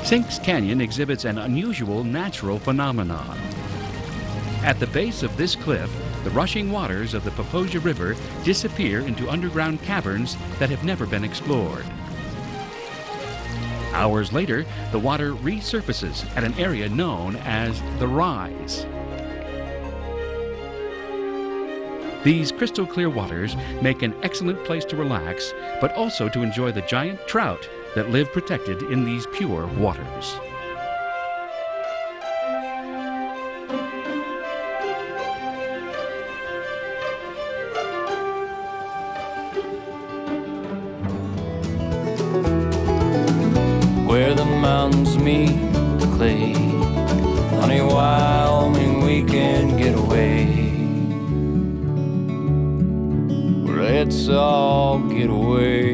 Sinks Canyon exhibits an unusual natural phenomenon. At the base of this cliff, the rushing waters of the Poposia River disappear into underground caverns that have never been explored. Hours later, the water resurfaces at an area known as the Rise. These crystal clear waters make an excellent place to relax, but also to enjoy the giant trout that live protected in these pure waters. Where the mountains meet the clay, honey, Wyoming, we can get away. Let's all get away.